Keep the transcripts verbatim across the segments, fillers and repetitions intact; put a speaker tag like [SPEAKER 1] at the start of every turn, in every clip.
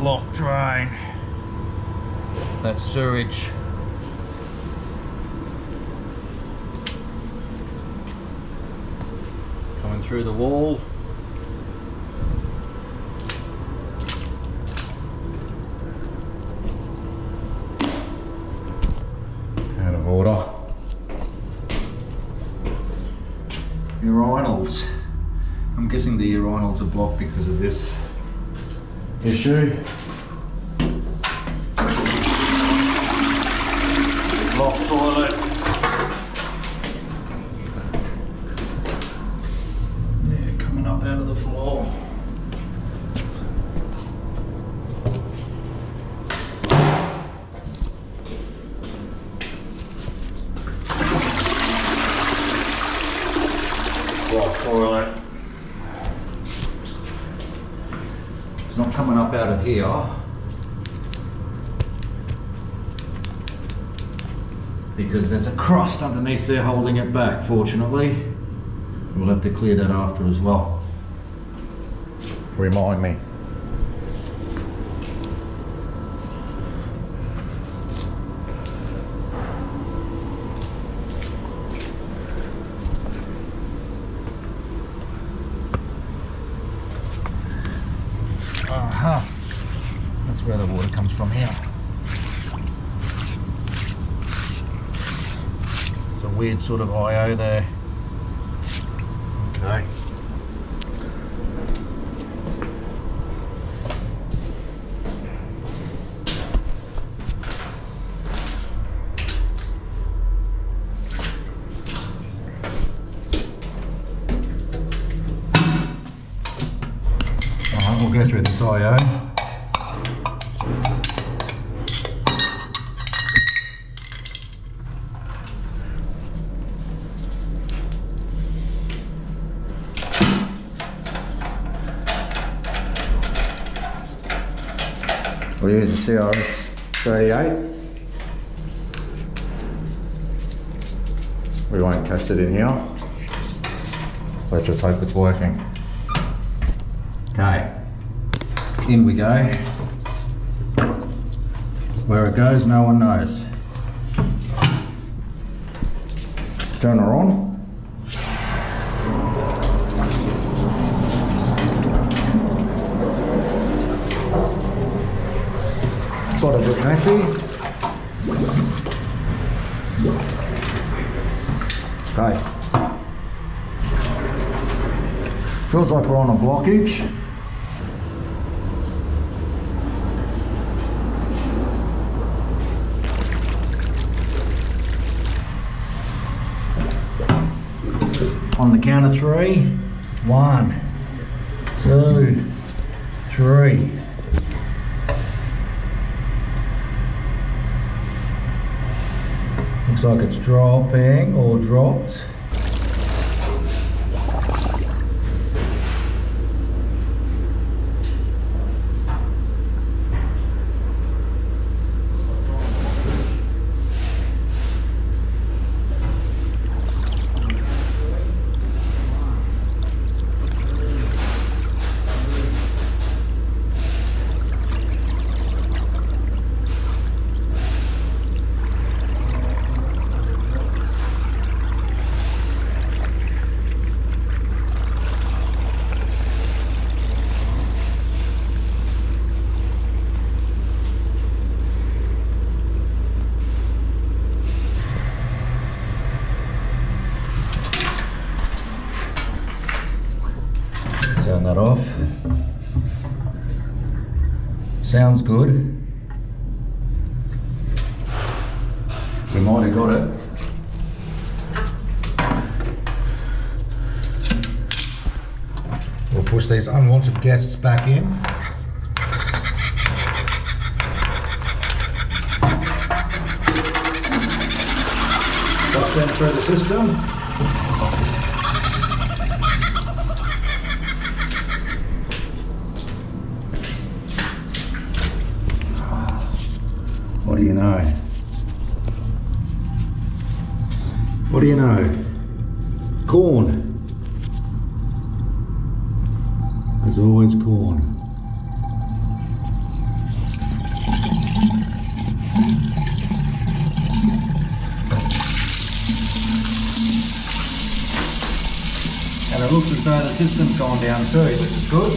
[SPEAKER 1] block drain. That sewage. Coming through the wall. Out of order. Urinals. I'm guessing the urinals are blocked because of this issue. Block toilet. Yeah, coming up out of the floor. Block toilet. It's not coming up out of here because there's a crust underneath there holding it back, fortunately. We'll have to clear that after as well. Remind me. Uh-huh. That's where the water comes from here. It's a weird sort of I O there. Okay. Alright, we'll go through this I O. We'll use the C R S thirty-eight. We won't test it in here. Let's just hope it's working. Okay, in we go. Where it goes, no one knows. Turn her on. Got a bit messy. Okay. Feels like we're on a blockage. On the count of three. One, two, three. Looks like it's dropping or dropped. Turn that off. Sounds good. We might have got it. We'll push these unwanted guests back in. Flush them through the system. What do you know? What do you know? Corn. There's always corn. it looks as though the system's gone down too, which is good.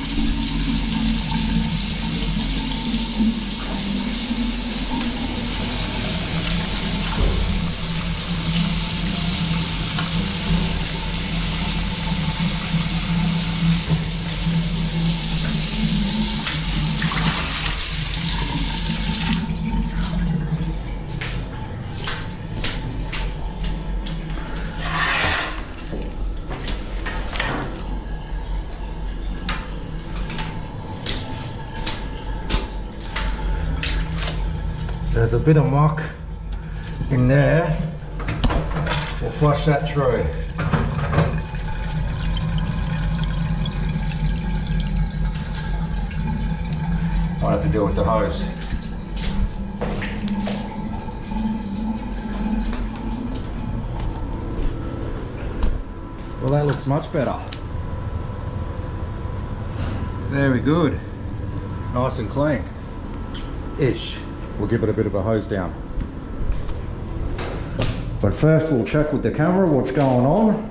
[SPEAKER 1] There's a bit of muck in there. We'll flush that through. Might have to deal with the hose. Well, that looks much better. Very good. Nice and clean. Ish. We'll give it a bit of a hose down. But first we'll check with the camera what's going on.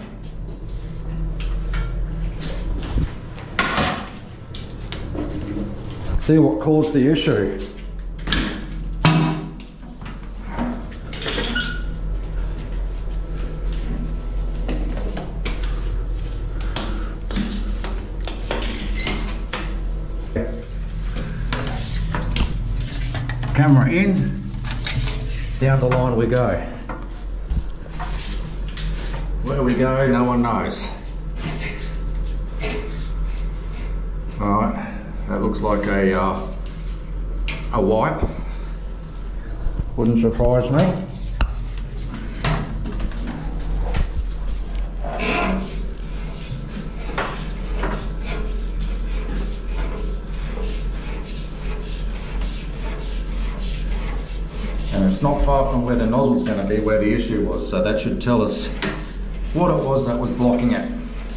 [SPEAKER 1] See what caused the issue. Camera in, down the line we go. Where we go, no one knows. Alright, that looks like a, uh, a wipe. Wouldn't surprise me. And it's not far from where the nozzle's going to be, where the issue was, so that should tell us what it was that was blocking it.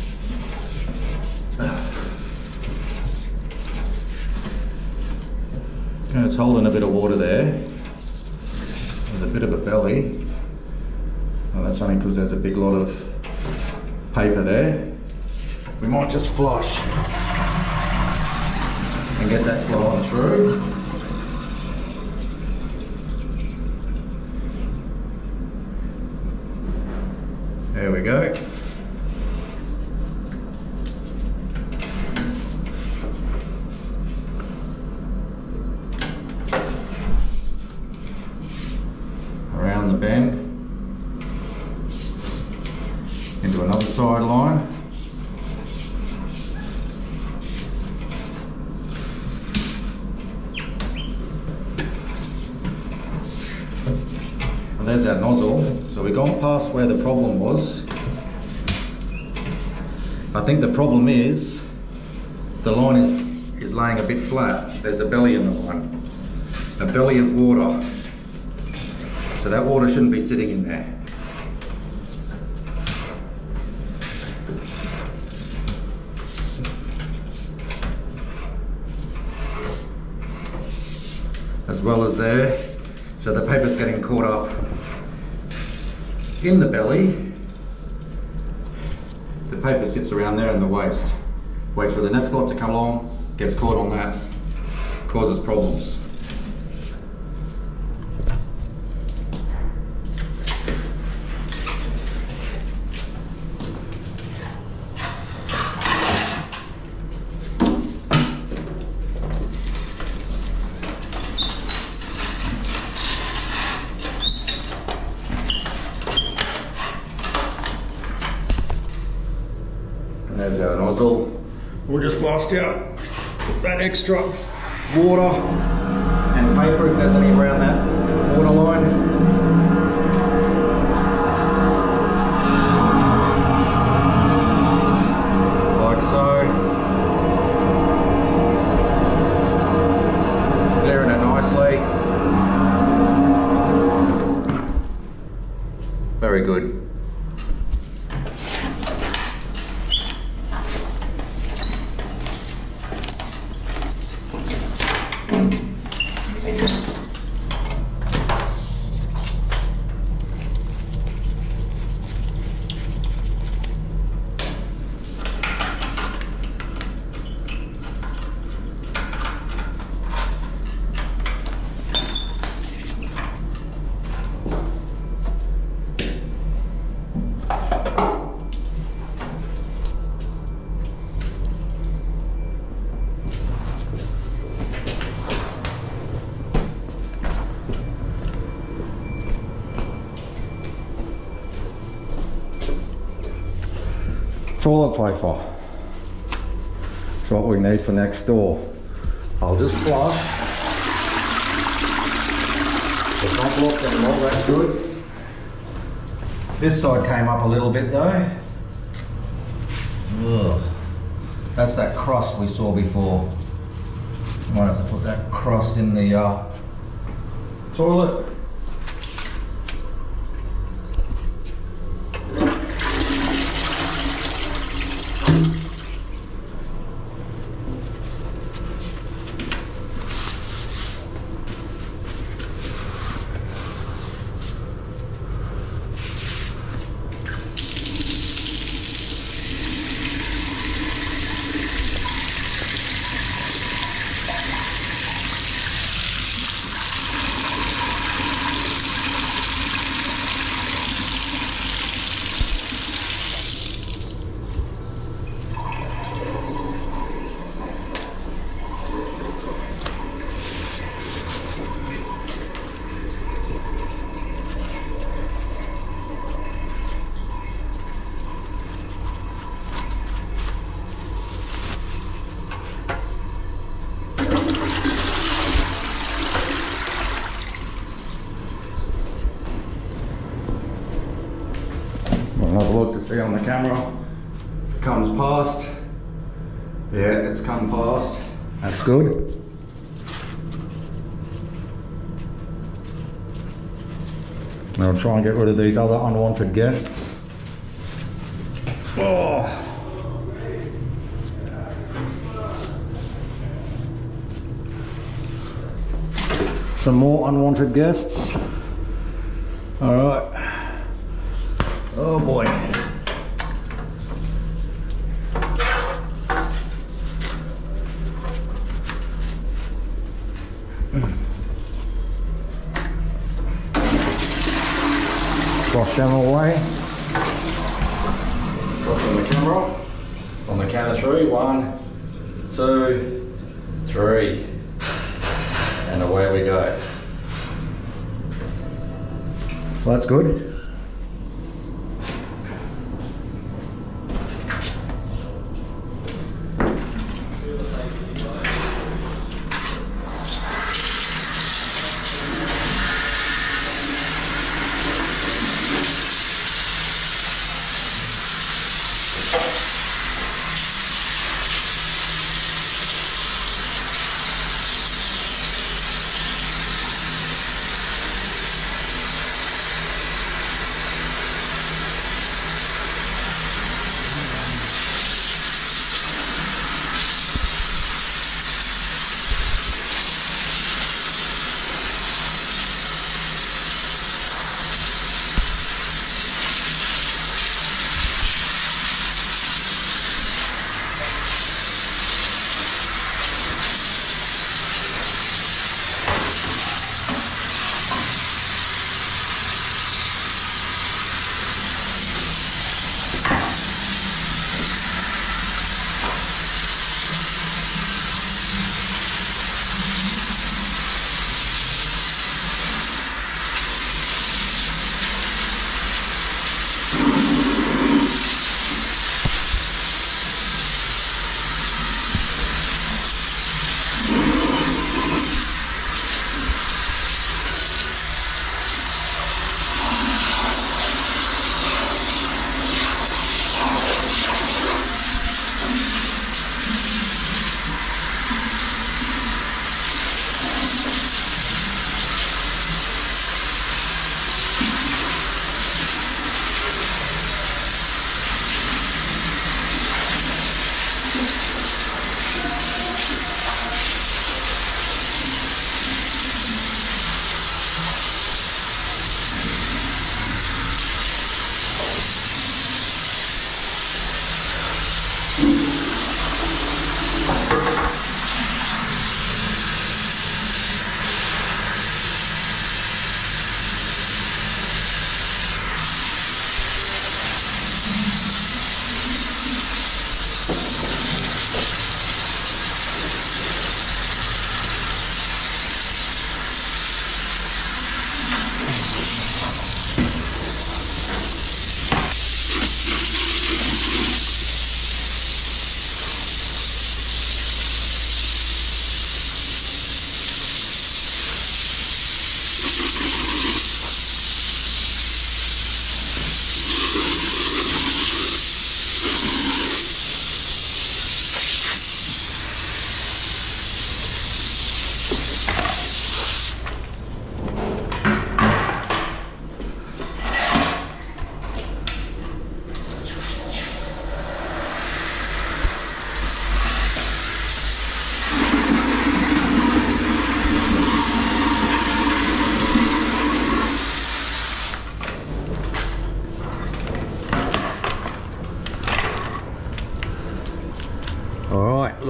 [SPEAKER 1] And it's holding a bit of water there. There's a bit of a belly. Well, that's only because there's a big lot of paper there. We might just flush and get that flowing through. There we go. Around the bend into another side line. And there's our nozzle. So we've gone past where the problem was. I think the problem is the line is, is laying a bit flat. There's a belly in the line, a belly of water. So that water shouldn't be sitting in there. As well as there. So the paper's getting caught up in the belly. The paper sits around there in the waste. Waits for the next lot to come along, gets caught on that, causes problems. There's our nozzle. We'll just blast out that extra water and paper if there's any around that water line. Like so. Clearing it nicely. Very good. toilet paper. That's what we need for next door. I'll just flush. It's not blocked anymore, that's good. This side came up a little bit though. Ugh. That's that crust we saw before. Might have to put that crust in the uh, toilet. Another look to see on the camera if it comes past. Yeah, it's come past. That's good. I'll try and get rid of these other unwanted guests. Oh. Some more unwanted guests. All right. Oh boy. Wash them away. Wash on the camera. On the count of three. One, two, three. And away we go. Well, that's good.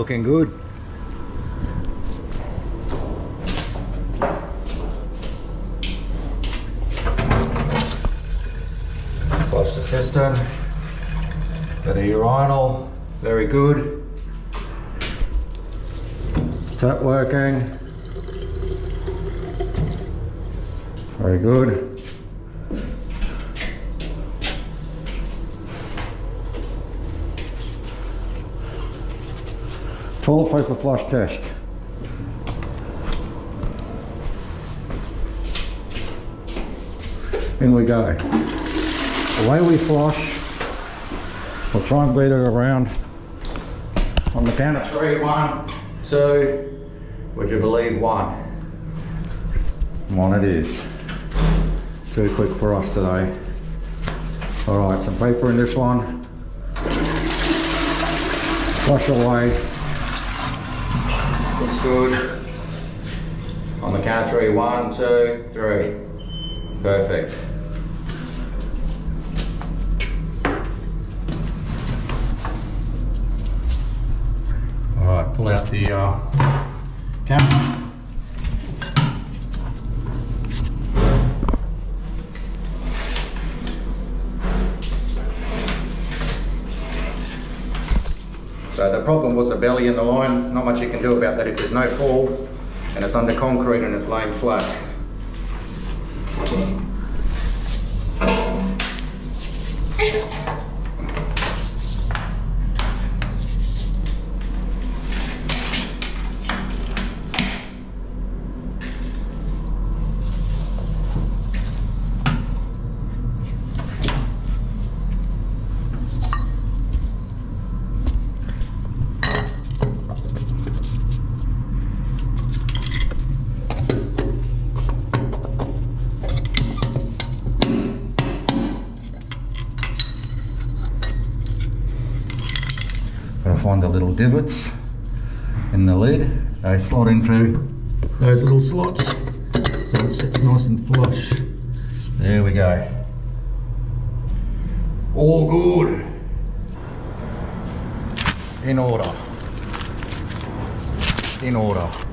[SPEAKER 1] looking good. Flush the cistern. Got a urinal, very good. Tap working. Very good. Toilet paper flush test. In we go. The way we flush, we'll try and beat it around. On the count of three, one, two, would you believe one? One it is. Too quick for us today. Alright, some paper in this one. Flush away. Looks good. On the count of three, one, two, three. Perfect. Alright, pull out the uh, camera. So the problem was the belly in the line. Not much you can do about that if there's no fall and it's under concrete and it's laying flat. Gotta find the little divots in the lid. They slot in through those little slots, so it sits nice and flush. There we go. All good. In order. In order.